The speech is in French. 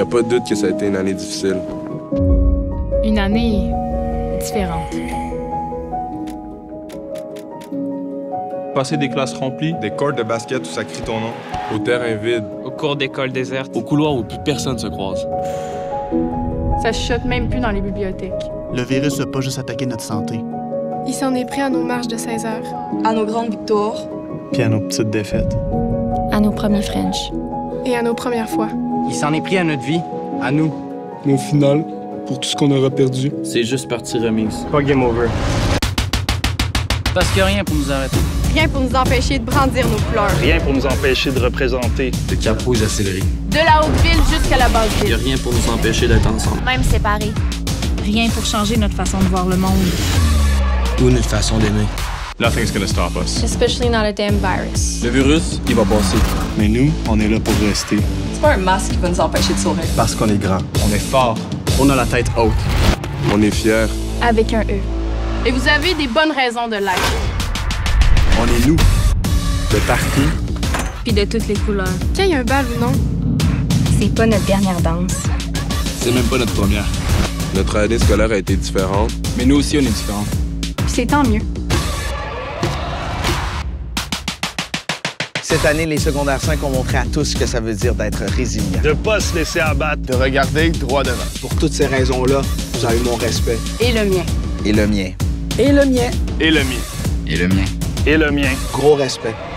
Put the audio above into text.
n'y a pas de doute que ça a été une année difficile. Une année différente. Passer des classes remplies, Des courts de basket où ça crie ton nom, au terrain vide, Au cours d'école déserte. Au couloir où plus personne se croise. Ça chuchote même plus dans les bibliothèques. Le virus n'a pas juste attaqué notre santé. Il s'en est pris à nos marches de 16 heures. À nos grandes victoires. puis à nos petites défaites. À nos premiers French. Et à nos premières fois. Il s'en est pris à notre vie, à nous. Mais au final, pour tout ce qu'on aura perdu, C'est juste partie remise. Pas game over. Parce qu'il n'y a rien pour nous arrêter. Rien pour nous empêcher de brandir nos couleurs. Rien pour nous empêcher de représenter. De Cap-Rouge à Sillery. De la Haute-Ville jusqu'à la Il n'y a Basse-Ville. rien pour nous empêcher d'être ensemble. Même séparés. Rien pour changer notre façon de voir le monde. Ou notre façon d'aimer. Nothing's gonna stop us. Especially not a damn virus. Le virus, il va passer. mais nous, on est là pour rester. C'est pas un masque qui va nous empêcher de sourire. Parce qu'on est grand. On est fort. On a la tête haute. on est fiers. Avec un E. Et vous avez des bonnes raisons de l'être. On est nous. De partout, Puis de toutes les couleurs. Qu'il y ait un bal ou non, C'est pas notre dernière danse. C'est même pas notre première. notre année scolaire a été différente. Mais nous aussi, on est différents. Puis c'est tant mieux. Cette année, les secondaires 5 ont montré à tous ce que ça veut dire d'être résilient. De pas se laisser abattre. De regarder droit devant. Pour toutes ces raisons-là, vous avez mon respect. Et le mien. Et le mien. Et le mien. Et le mien. Et le mien. Et le mien. Gros respect.